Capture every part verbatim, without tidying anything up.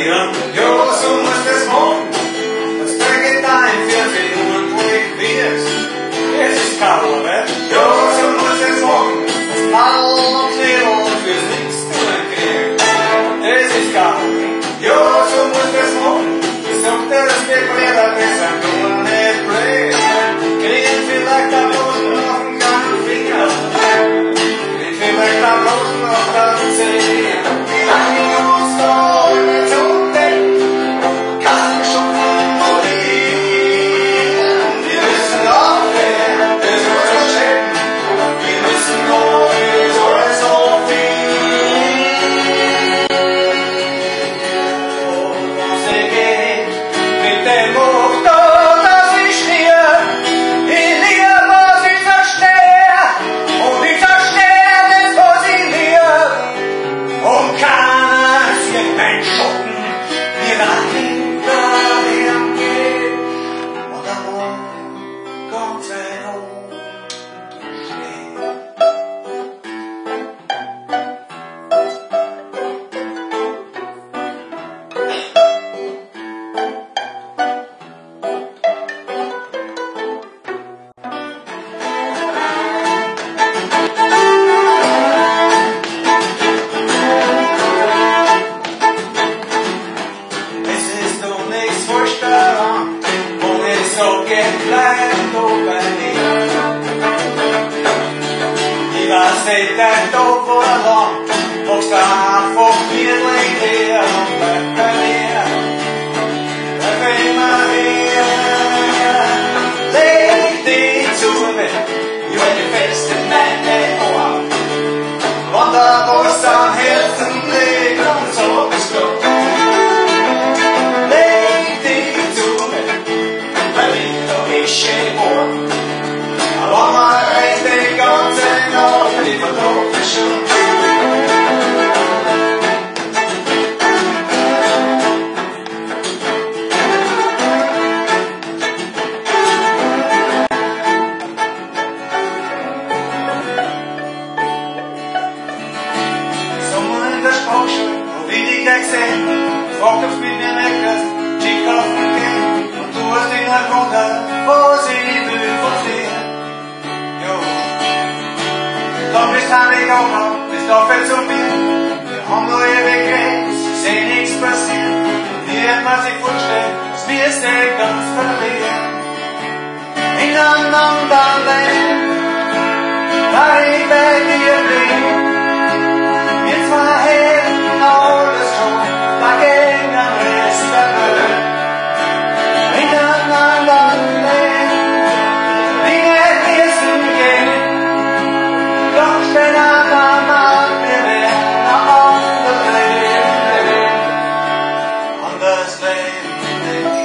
verlieren. Jo, so muss das machen. Das trägt dein vierzehn Uhr durch wirst. Es ist Kabarett. Jo, so muss das machen. Das Paddel und Knebel fürs nichts tun kriegen. Es ist Kabarett. Jo, so muss das machen. Ich sagte, das geht weiter, bis ein Nummer nicht bleibt. Kriegen vielleicht am Boden noch einen kleinen Finger. Kriegen vielleicht am Boden noch einen Zeh. Wie lange muss da heute zum Deck? Kann schon verlieren. Wir müssen aufhören, das muss uns checken. Wir müssen neu, so ist so viel. Und sie geht mit dem Motor, das ich hier. In ihr war sie so schwer. Und dieser Stern ist vor sie mir. Und keiner sieht mein Schatten, wie er hinterher geht. Und der Morgen kommt sein Ohren steht. Es ist doch nichts falsch daran, und es soll gehen bleiben doch bei mir. Ich weiß nicht, dein Tag oder lang, magst du einfach wirklich her und bleib bei mir. Bleib immer hier, leg dich zu mir, ich will dich fest in meine Ohren. Wenn da was am Herzen liegt und so bist du. Leg dich zu mir, weil ich doch eh schön war. Aber man reißt die ganze Nacht, die verdorben schon. Sommer in der Sprachschule, wo wir dich gleich sehen, fragt, ob's mit mir meckerst, schick auf den Kind, und du hast ihn erfunden, was ich will von dir. Jo, dann bist heimlich auch noch, bist auf jetzt so viel, wir haben nur ewig geredet, ich seh nichts passieren, und wie hätt man sich vorgestellt, dass wir es nicht ganz verlieren. In einem anderen Leben, da ich bei dir bin, wir zwei hätten alles schon dagegen am Rest der Welt. In einem anderen Leben, wie nicht wissen gehen, doch stehen an einem Mann, wir werden ein anderes Leben leben. Anderes Leben leben.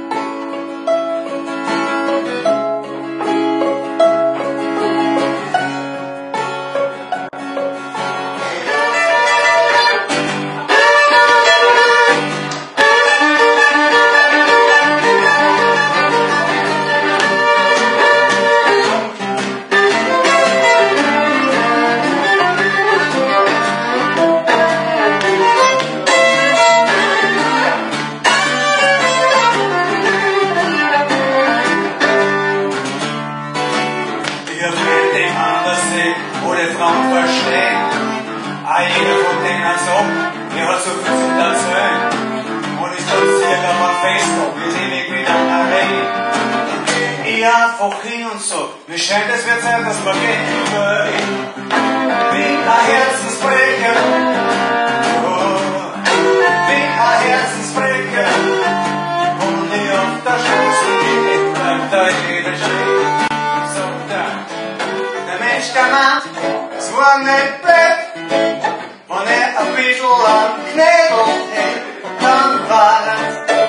Ich hab mit dem anders sehen, oder Frauen verstehen. Auch jeder von denen sagt, er hat so viel zu erzählen. Und ich platziere auf Facebook, wie sie mich miteinander reden. Ich einfach hin und so, mir scheint es wird Zeit, dass wir gehen überreden. Wie ein Herzensbrecher, oh, wie ein Herzensbrecher. Und ich auf der Straße gehe, bleibt da jeder stehen. So, da, der Mensch kann man zwar nicht bleibt, wenn er ein bisschen am Knebel hält, dann war es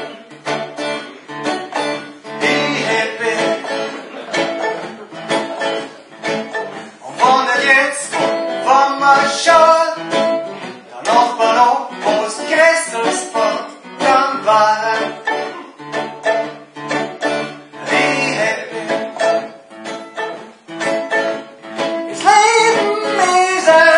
die Happy. Und wenn er jetzt, wenn man schaut, der Nachbar noch was Größeres fährt, dann war es die Happy. Das Leben ist ein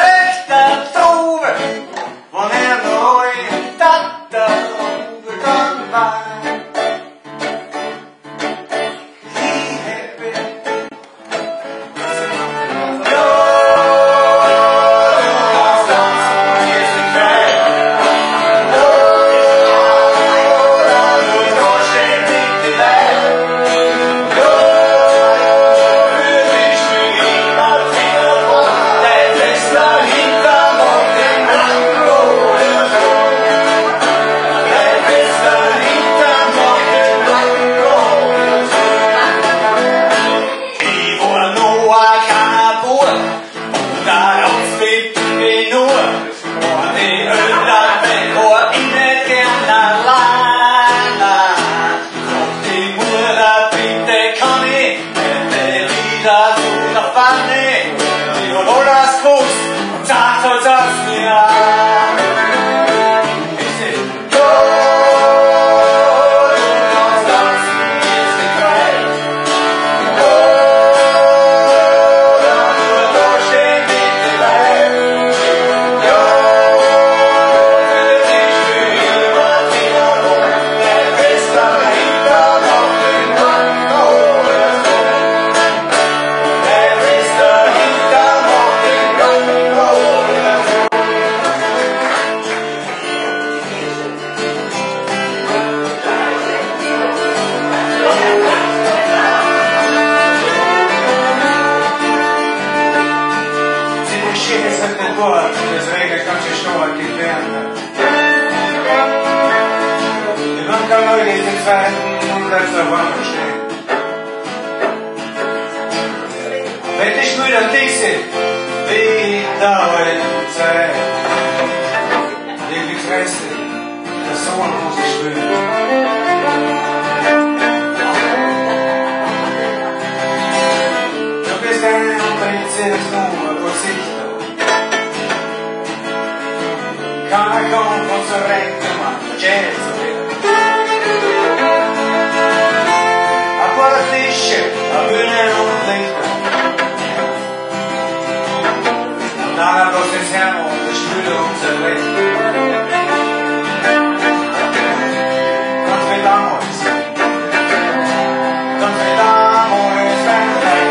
kann nur den zweiten und bleibst auf einmal stehen. Wenn ich müde an dich sehe, wie in der alten Zeit, leg die Fresse, der Sohn muss ich spüren. Du bist ein Prinzessnummer, wo sich da. Keiner kommt von zur Rechte, Mann, Jazz so wieder. A paar Tische, a Bühne und Lichter. Und dann bloß ins Herr und die Spüle unser Licht. Ganz wie damals. Ganz wie damals, wenn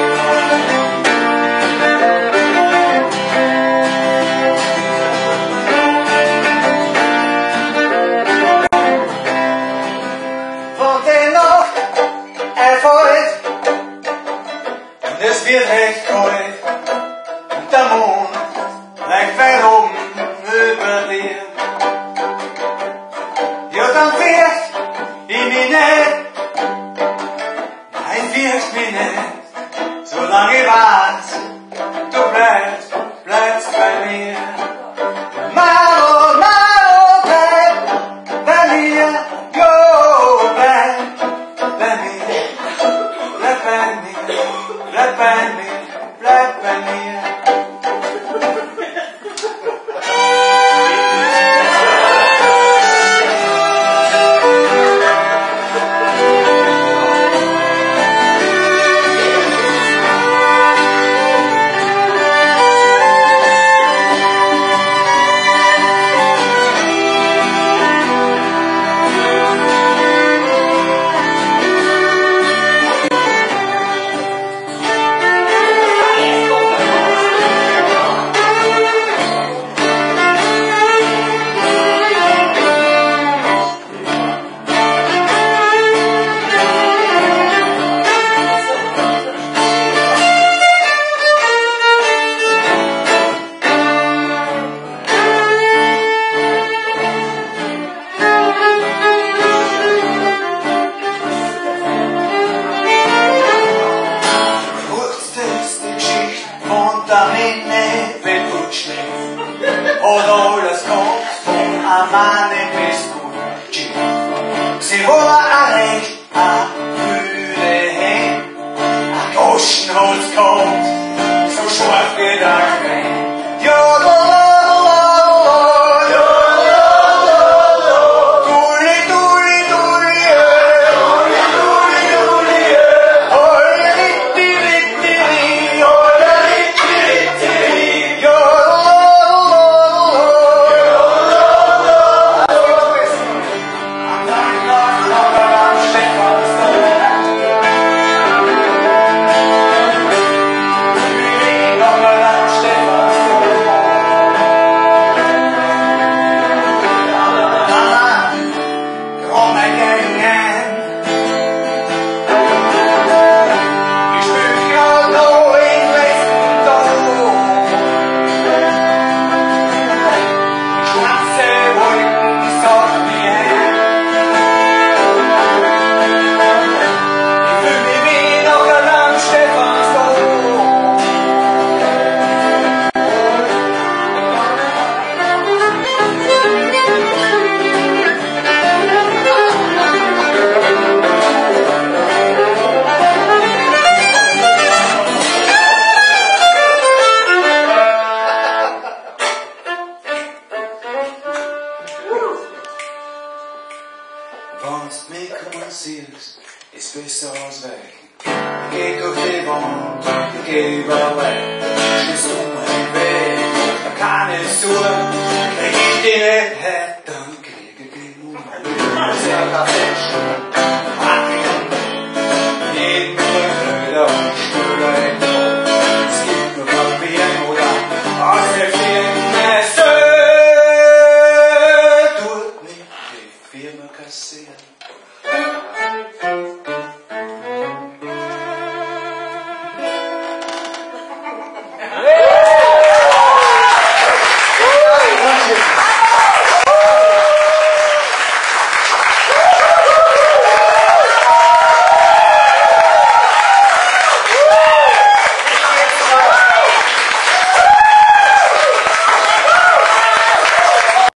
es wird echt kalt und der Mond leicht weit oben über dir. Ja, dann fährst ich mich nicht, nein, fährst mich nicht, solange ich wart, du bleibst, bleibst bei mir. Maro, Maro, bleib bei mir, jo, bleib bei mir, bleib bei mir. Bleib bei mir, bleib bei mir. Und alles kommt von einem Mann in Biskuit. Sie wollen ein Recht, ein Mühle hin. Ein Goschenholz kommt, so scharf gedacht rein. Ja, la, la, la, la, ja, la, la, la, duli, duli, duli, duli, duli, duli, holla, litti, litti, holla, litti, litti, ja, Wann's mich kommunizierst, ist besser als weg. Geh durch die Wand, geh weg. Schließ um den Weg, da kann ich suchen. Krieg ich die nicht her, dann krieg ich die Nummer. Sehr perfekt, pack ich an. Jeden Brüder und Stühler in den Mund. Es gibt nur Papier oder aus der Firma. Es tut nicht die Firma kassieren.